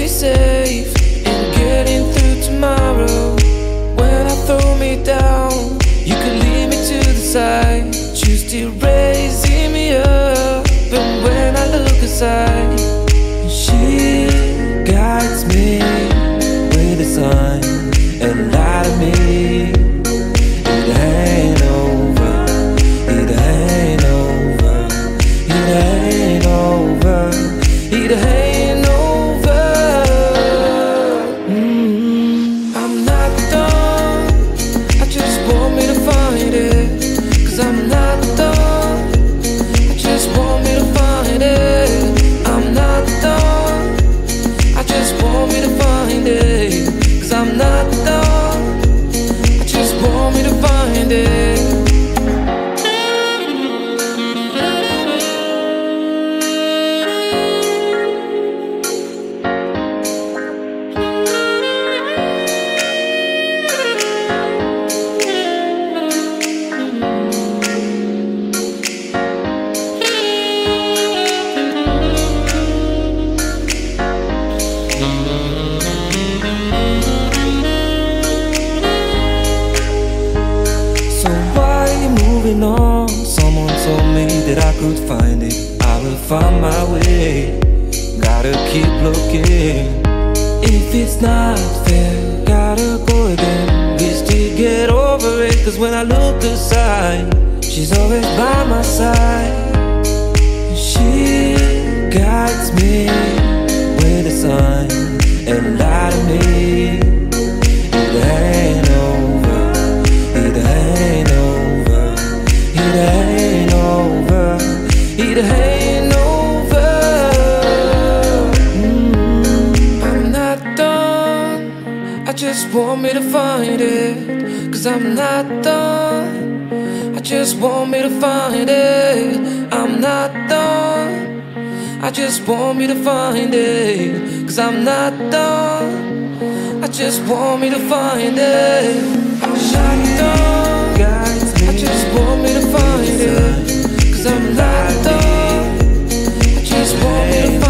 safe in getting through tomorrow. When I throw me down, you can lead me to the side. You're still raising me up, but when I look aside, she guides me with a sign and lie to me. It ain't over, it ain't over, it ain't over, it ain't over. I'm not done, I just want me to find it. Cause I'm not done, I just want me to find it. I'm not done, I just want me to find it. Cause I'm not done, I just want me to find it. On. Someone told me that I could find it, I will find my way. Gotta keep looking. If it's not fair, gotta go again. We still get over it. Cause when I look aside, she's always by my side. She guides me with a sign and lie to me. It ain't over, it ain't over, it ain't over, it ain't over. I'm not done, I just want me to find it. Cause I'm not done, I just want me to find it. I'm not done, I just want me to find it. Cause I'm not done, I just want me to find it. I'm not done, I just want me to find it. Cause I'm not done, I just want me to find it.